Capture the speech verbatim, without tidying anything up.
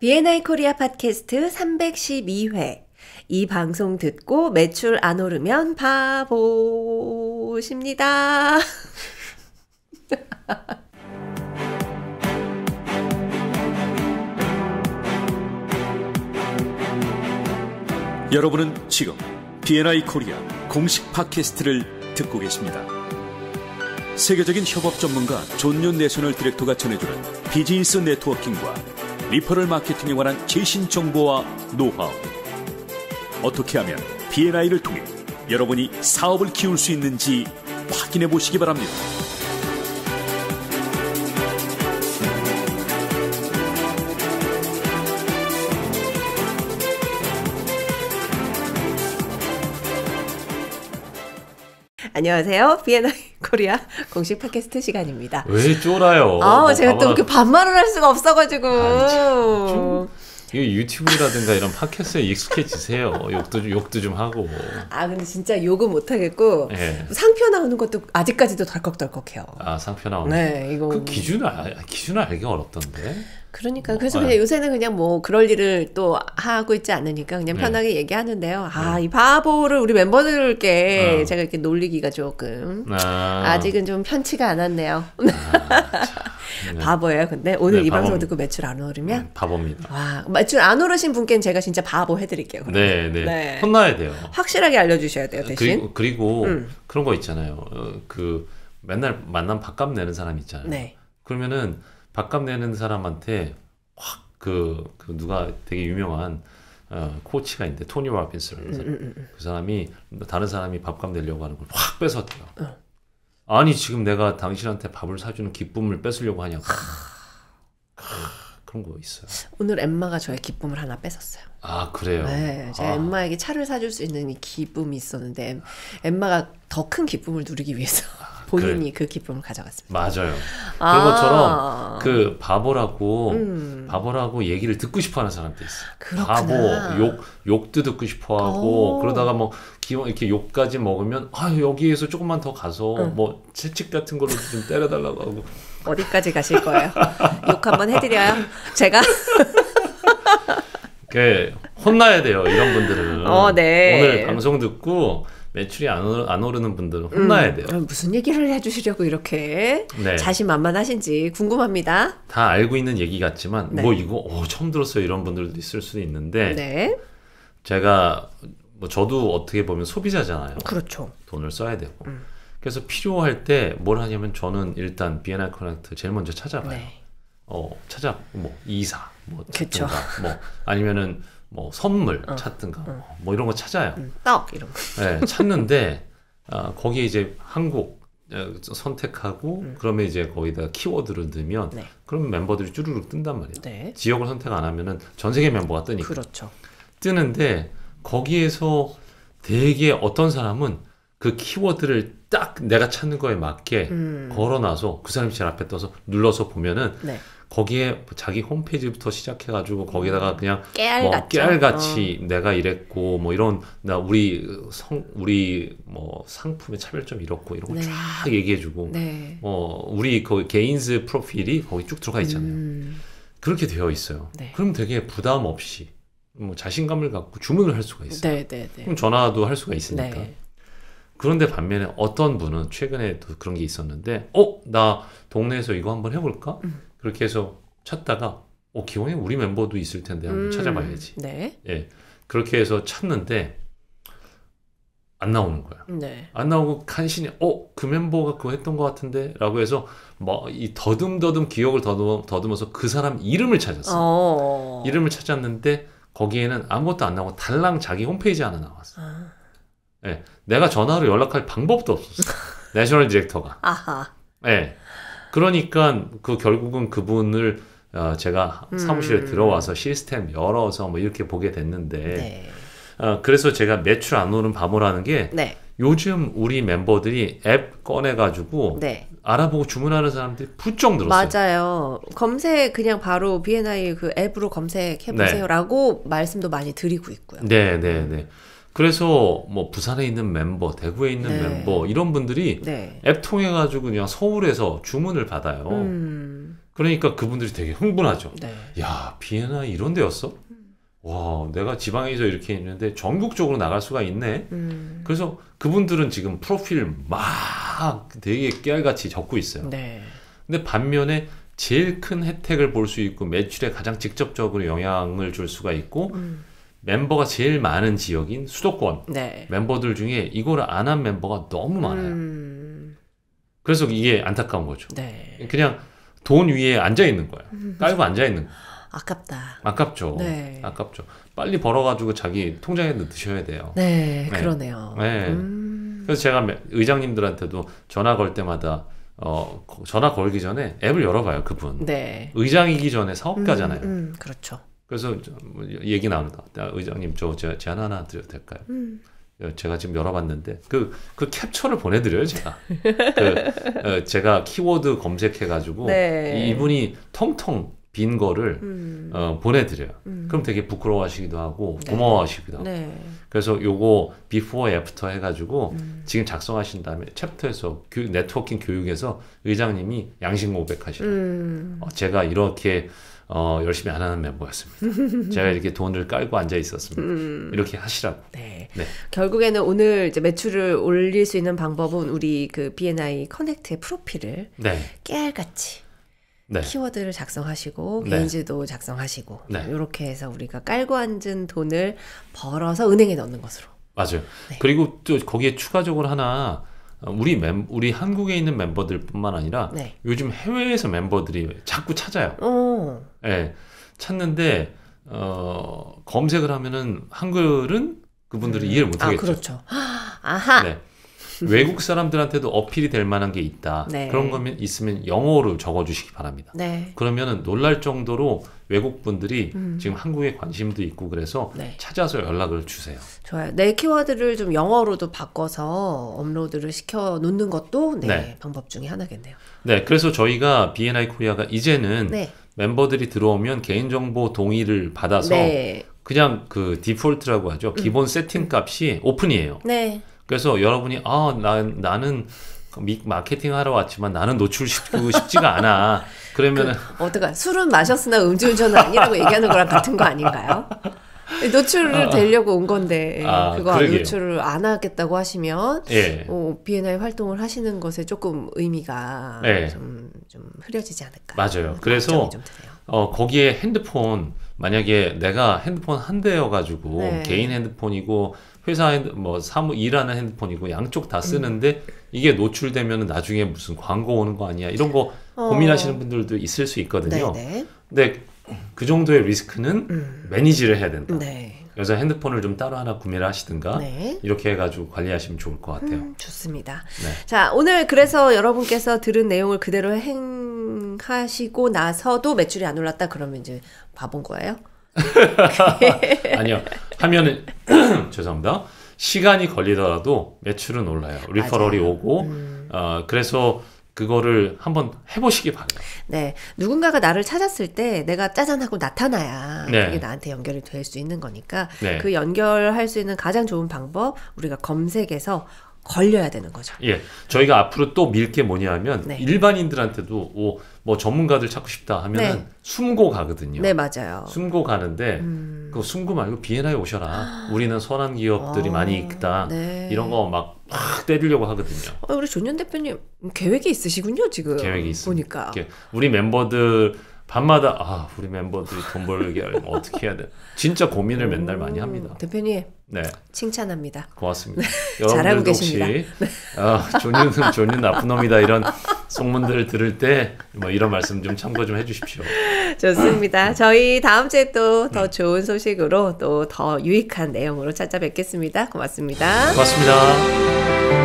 비엔아이 코리아 팟캐스트 삼백십이 회. 이 방송 듣고 매출 안 오르면 바보십니다. 여러분은 지금 비엔아이 코리아 공식 팟캐스트를 듣고 계십니다. 세계적인 협업 전문가 존 윤 내셔널 디렉터가 전해주는 비즈니스 네트워킹과 리퍼럴 마케팅에 관한 최신 정보와 노하우. 어떻게 하면 비엔아이를 통해 여러분이 사업을 키울 수 있는지 확인해 보시기 바랍니다. 안녕하세요. 비엔아이 코리아 공식 팟캐스트 시간입니다. 왜 쫄아요? 아, 뭐 제가 또 그 반말을 할 수가 없어가지고. 아니, 이 유튜브라든가 이런 팟캐스트에 익숙해지세요. 욕도 욕도 좀 하고. 아, 근데 진짜 욕은 못 하겠고 네. 상표 나오는 것도 아직까지도 덜컥덜컥해요. 아, 상표 나오는. 네, 이거 그 기준을 알, 기준을 알기가 어렵던데. 그러니까 뭐, 그래서 네. 그냥 요새는 그냥 뭐 그럴 일을 또 하고 있지 않으니까 그냥 편하게 네. 얘기하는데요. 아, 이 바보를 우리 멤버들께 어. 제가 이렇게 놀리기가 조금 아. 아직은 좀 편치가 않았네요. 아, 네. 바보예요. 근데 오늘 네, 이 바보. 방송 듣고 매출 안 오르면 네, 바보입니다. 와, 매출 안 오르신 분께는 제가 진짜 바보 해드릴게요. 네, 네, 네. 혼나야 돼요. 확실하게 알려주셔야 돼요. 대신. 그리고, 그리고 음. 그런 거 있잖아요. 어, 그 맨날 만나면 밥값 내는 사람 있잖아요. 네. 그러면은 밥값 내는 사람한테 확 그 그 누가 되게 유명한 어, 코치가 있는데 토니 로빈스라는 음, 사람. 음, 음. 그 사람이 다른 사람이 밥값 내려고 하는 걸 확 뺏었대요. 어. 아니 지금 내가 당신한테 밥을 사주는 기쁨을 뺏으려고 하냐고. 그런 거 있어요. 오늘 엠마가 저의 기쁨을 하나 뺏었어요. 아, 그래요? 네, 제가 아. 엠마에게 차를 사줄 수 있는 이 기쁨이 있었는데 엠, 엠마가 더 큰 기쁨을 누리기 위해서 본인이 그래. 그 기쁨을 가져갔습니다. 맞아요. 아. 그런 것처럼 그 바보라고 음. 바보라고 얘기를 듣고 싶어하는 사람도 있어. 그렇구나. 바보, 욕 욕도 듣고 싶어하고 그러다가 뭐 기왕 이렇게 욕까지 먹으면 아 여기에서 조금만 더 가서 응. 뭐 채찍 같은 걸로 좀 때려달라고 하고. 어디까지 가실 거예요? 욕 한번 해드려요? 제가? 그 혼나야 돼요 이런 분들은. 어, 네. 오늘 방송 듣고 매출이 안, 오르, 안 오르는 분들은 혼나야 음, 돼요. 무슨 얘기를 해주시려고 이렇게 네. 자신만만하신지 궁금합니다. 다 알고 있는 얘기 같지만 네. 뭐 이거 어, 처음 들었어요 이런 분들도 있을 수도 있는데 네. 제가 뭐 저도 어떻게 보면 소비자잖아요. 그렇죠. 돈을 써야 되고. 음. 그래서 필요할 때 뭘 하냐면 저는 일단 비엔아이 커넥트 제일 먼저 찾아봐요. 네. 어 찾아 뭐 이사 뭐 그쵸. 찾든가 뭐 아니면은 뭐 선물 어. 찾든가 어. 뭐 이런 거 찾아요. 음, 떡 이런 거. 네, 찾는데 어, 거기에 이제 한국 어, 선택하고 음. 그러면 이제 거기다 키워드를 넣으면 네. 그럼 멤버들이 쭈루룩 뜬단 말이에요. 네. 지역을 선택 안 하면은 전 세계 멤버가 뜨니까. 그렇죠. 뜨는데 거기에서 되게 어떤 사람은 그 키워드를 딱 내가 찾는 거에 맞게 음. 걸어놔서 그 사람이 제일 앞에 떠서 눌러서 보면은 네. 거기에 자기 홈페이지부터 시작해가지고 거기다가 그냥 깨알 뭐 같죠? 깨알같이 어. 내가 이랬고 뭐 이런 나 우리 성 우리 뭐 상품의 차별점 이렇고 이런 거 네. 쫙 얘기해주고 네. 뭐 우리 그 개인즈 프로필이 거기 쭉 들어가 있잖아요. 음. 그렇게 되어 있어요. 네. 그럼 되게 부담 없이 뭐 자신감을 갖고 주문을 할 수가 있어요. 네, 네, 네. 그럼 전화도 할 수가 있으니까. 네. 그런데 반면에 어떤 분은 최근에도 그런 게 있었는데 어? 나 동네에서 이거 한번 해볼까? 음. 그렇게 해서 찾다가 어, 기왕에 우리 멤버도 있을 텐데 한번 음. 찾아봐야지. 네. 예, 그렇게 해서 찾는데 안 나오는 거야. 네. 안 나오고 간신히 어? 그 멤버가 그거 했던 것 같은데? 라고 해서 뭐 이 더듬더듬 기억을 더듬, 더듬어서 그 사람 이름을 찾았어. 어. 이름을 찾았는데 거기에는 아무것도 안 나오고 달랑 자기 홈페이지 하나 나왔어. 아. 예, 내가 전화로 연락할 방법도 없었어. 내셔널 디렉터가. 아하. 예. 그러니까 그 결국은 그분을 어, 제가 사무실에 음. 들어와서 시스템 열어서 뭐 이렇게 보게 됐는데 네. 어, 그래서 제가 매출 안 오른 바보라는 게 네. 요즘 우리 멤버들이 앱 꺼내가지고 네. 알아보고 주문하는 사람들이 부쩍 늘었어요. 맞아요. 검색 그냥 바로 비엔아이 그 앱으로 검색해 보세요라고 네. 말씀도 많이 드리고 있고요. 네, 네, 네. 그래서 뭐 부산에 있는 멤버, 대구에 있는 네. 멤버 이런 분들이 네. 앱 통해 가지고 그냥 서울에서 주문을 받아요. 음. 그러니까 그분들이 되게 흥분하죠. 네. 야, 비엔나 이런 데였어? 와, 내가 지방에서 이렇게 있는데 전국적으로 나갈 수가 있네. 음. 그래서 그분들은 지금 프로필 막 되게 깨알같이 적고 있어요. 네. 근데 반면에 제일 큰 혜택을 볼 수 있고 매출에 가장 직접적으로 영향을 줄 수가 있고 음. 멤버가 제일 많은 지역인 수도권 네. 멤버들 중에 이거를 안 한 멤버가 너무 많아요. 음. 그래서 이게 안타까운 거죠. 네. 그냥 돈 위에 앉아 있는 거야. 깔고 앉아 있는 거야. 아깝다. 아깝죠. 네. 아깝죠. 빨리 벌어가지고 자기 통장에 넣으셔야 돼요. 네, 네. 그러네요. 네. 음. 그래서 제가 의장님들한테도 전화 걸 때마다 어, 전화 걸기 전에 앱을 열어봐요. 그분. 네. 의장이기 전에 사업가잖아요. 음, 음, 그렇죠. 그래서 뭐 얘기 나온다. 의장님 저 제안 하나 드려도 될까요? 음. 제가 지금 열어봤는데 그, 그 캡처를 보내드려요 제가. 그, 어, 제가 키워드 검색해가지고 네. 이분이 텅텅 빈 거를 음. 어, 보내드려요. 음. 그럼 되게 부끄러워하시기도 하고 네. 고마워하시기도 하고. 네. 그래서 요거 비포 애프터 해가지고 음. 지금 작성하신 다음에 챕터에서 교, 네트워킹 교육에서 의장님이 양식 고백하시라. 음. 어, 제가 이렇게 어, 열심히 안 하는 멤버였습니다. 제가 이렇게 돈을 깔고 앉아 있었습니다. 음. 이렇게 하시라고. 네. 네. 결국에는 오늘 이제 매출을 올릴 수 있는 방법은 우리 그 비엔아이 커넥트의 프로필을 네. 깨알같이 네. 키워드를 작성하시고 네. 개인지도 작성하시고 네. 이렇게 해서 우리가 깔고 앉은 돈을 벌어서 은행에 넣는 것으로. 맞아요. 네. 그리고 또 거기에 추가적으로 하나 우리 멤 우리 한국에 있는 멤버들뿐만 아니라 네. 요즘 해외에서 멤버들이 자꾸 찾아요. 오. 예. 네, 찾는데 어, 검색을 하면은 한글은 그분들이 음. 이해를 못 하겠죠. 아, 그렇죠. 아하. 네. 외국 사람들한테도 어필이 될 만한 게 있다. 네. 그런 거면 있으면 영어로 적어 주시기 바랍니다. 네. 그러면은 놀랄 정도로 외국 분들이 음. 지금 한국에 관심도 있고 그래서 네. 찾아서 연락을 주세요. 좋아요. 내 키워드를 좀 영어로도 바꿔서 업로드를 시켜 놓는 것도 네, 네. 방법 중에 하나겠네요. 네, 그래서 저희가 비엔아이 코리아가 이제는 네. 멤버들이 들어오면 개인정보 동의를 받아서 네. 그냥 그 디폴트라고 하죠. 기본 세팅 값이 오픈이에요. 네. 그래서 여러분이 아, 나, 나는 마케팅 하러 왔지만 나는 노출시키고 싶지가 않아. 그러면은 그, 어떡하 술은 마셨으나 음주운전은 아니라고 얘기하는 거랑 같은 거 아닌가요? 노출을 되려고 온 건데 아, 그거 그러게요. 노출을 안 하겠다고 하시면 예. 어, 비엔아이 활동을 하시는 것에 조금 의미가 네. 좀, 좀 흐려지지 않을까. 맞아요. 그래서 걱정이 좀 드네요. 어, 거기에 핸드폰 만약에 내가 핸드폰 한 대여가지고 네. 개인 핸드폰이고 회사 핸드, 뭐 사무 일하는 핸드폰이고 양쪽 다 쓰는데 음. 이게 노출되면 나중에 무슨 광고 오는 거 아니야 이런 거 어. 고민하시는 분들도 있을 수 있거든요. 네네. 근데 그 정도의 리스크는 음. 매니지를 해야 된다. 네. 그래서 핸드폰을 좀 따로 하나 구매를 하시든가 네. 이렇게 해가지고 관리하시면 좋을 것 같아요. 음, 좋습니다. 네. 자, 오늘 그래서 여러분께서 들은 내용을 그대로 행하시고 나서도 매출이 안 올랐다 그러면 이제 바본 거예요? 아니요. 하면은 죄송합니다. 시간이 걸리더라도 매출은 올라요. 리퍼럴이 맞아요. 오고 음. 어, 그래서 그거를 한번 해보시기 바래요. 네, 누군가가 나를 찾았을 때 내가 짜잔하고 나타나야 네. 그게 나한테 연결이 될 수 있는 거니까 네. 그 연결할 수 있는 가장 좋은 방법 우리가 검색해서 걸려야 되는 거죠. 예, 저희가 앞으로 또 밀 게 뭐냐면 네. 일반인들한테도 오, 뭐 전문가들 찾고 싶다 하면은 네. 숨고 가거든요. 네, 맞아요. 숨고 가는데 음. 그 숨고 말고 비엔아이 오셔라. 우리는 선한 기업들이 어, 많이 있다. 네. 이런 거 막 막 때리려고 하거든요. 어, 우리 존윤 대표님 계획이 있으시군요, 지금. 계획이 있습니다. 보니까. 이렇게 우리 멤버들 밤마다 아 우리 멤버들이 돈 벌게 하려면 어떻게 해야 돼? 진짜 고민을 맨날 많이 합니다. 대표님 네, 칭찬합니다. 고맙습니다. 잘하고 여러분들도 계십니다. 혹시 아, 존윤은 존윤 나쁜 놈이다 이런 속문들을 들을 때 뭐 이런 말씀 좀 참고 좀 해주십시오. 좋습니다. 저희 다음 주에 또 더 좋은 소식으로 또 더 유익한 내용으로 찾아뵙겠습니다. 고맙습니다. 고맙습니다.